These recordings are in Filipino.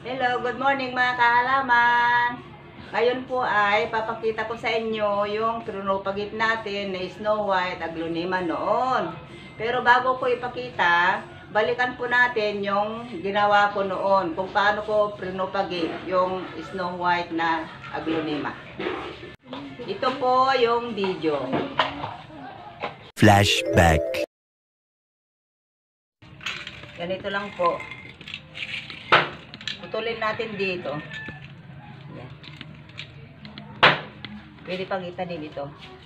Hello, good morning mga kahalaman. Ngayon po ay papakita ko sa inyo yung trinopagit natin na Snow White Aglaonema noon. Pero bago ko ipakita, balikan po natin yung ginawa ko noon kung paano ko trinopagit yung Snow White na Aglaonema. Ito po yung video. Flashback. Ganito lang po. Putulin natin dito. Yan. Pwede pang itanim ito.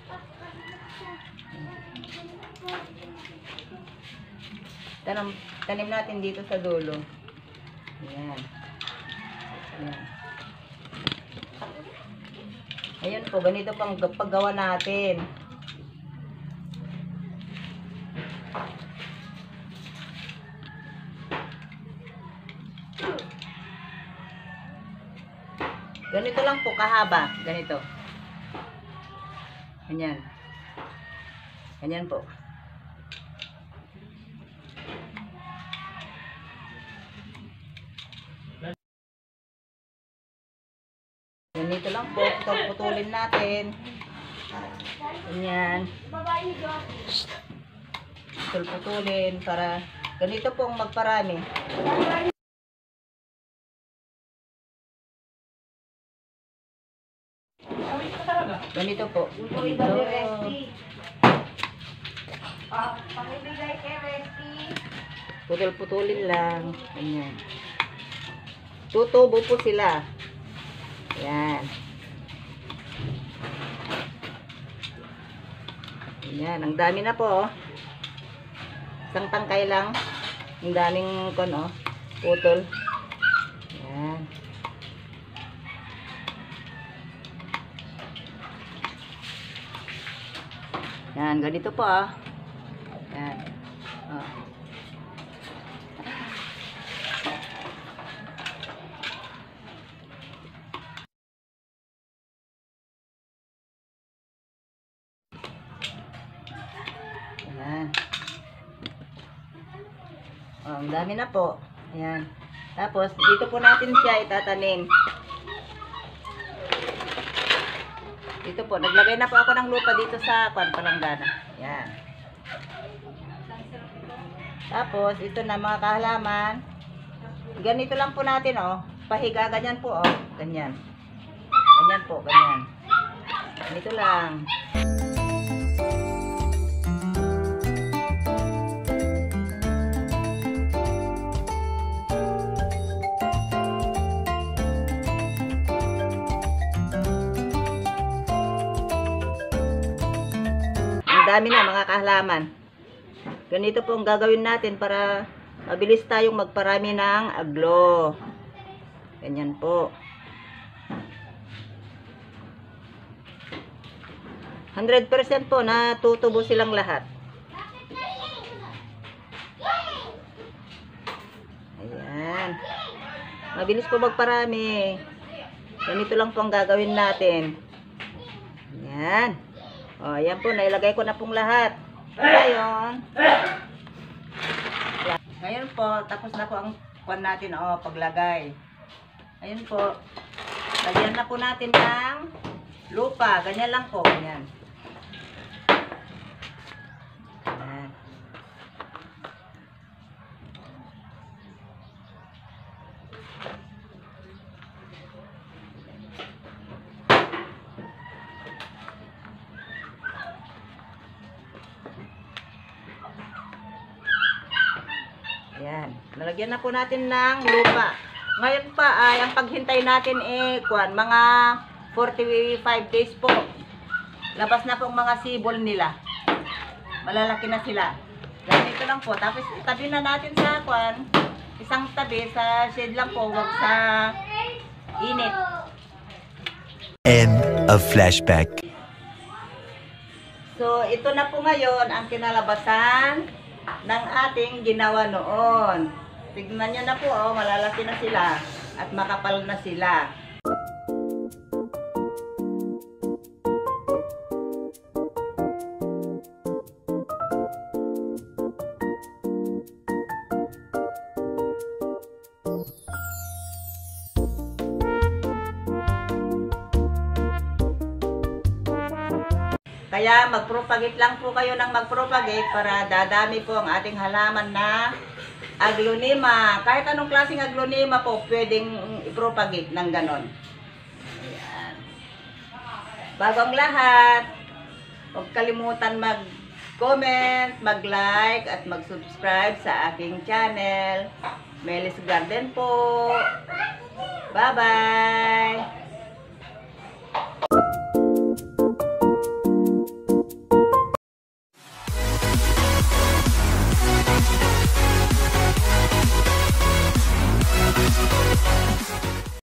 Tanim natin dito sa dulo. Yan. Yan. Ayan po, ganito pang paggawa natin. Ganito lang po kahaba. Ganito. Ganyan. Ganyan po. Ganito lang po. Ito putulin natin. Ganyan. Ito putulin para ganito pong magparami. Ganito po. Putol-putulin lang. Ganyan. Tutubo po sila. Yan. Yan. Ang dami na po. Isang tangkay lang. Ang daming putol. Yan. Yan, ganito po Yan. Yan. Ang dami na po. Yan. Tapos, dito po natin siya itatanim. Dito po, naglagay na po ako ng lupa dito sa palanggana. Yan. Tapos, ito na mga kahalaman. Ganito lang po natin, pahiga, ganyan po, ganyan. Ganyan po, ganyan. Ganito lang. Dami na mga kahalaman. Ganito po ang gagawin natin para mabilis tayong magparami ng aglo. Ganyan po. 100% po na tutubo silang lahat. Ayan. Mabilis po magparami. Ganito lang po ang gagawin natin. Ayan. Ayan po, nailagay ko na pong lahat. Ngayon po, tapos na po ang kuwan natin, paglagay. Ayun po. Lagyan na po natin ng lupa. Ganyan lang po, ganyan. Ayan. Ayan. Nalagyan na po natin ng lupa. Ngayon pa ay ang paghintay natin mga 45 days po. Labas na po ang mga sibol nila. Malalaki na sila. Ganito lang po. Tapos itabi na natin sa isang tabi sa shade lang po, wag sa init. End of flashback. So ito na po ngayon ang kinalabasan ng ating ginawa noon. Tignan nyo na po, malalaki na sila at makapal na sila. Kaya mag-propagate lang po kayo ng mag-propagate para dadami po ang ating halaman na aglonema. Kahit anong klaseng aglonema po, pwedeng i-propagate ng ganon. Ayan. Bago ang lahat, huwag kalimutan mag-comment, mag-like, at mag-subscribe sa aking channel. Melis Garden po. Bye-bye!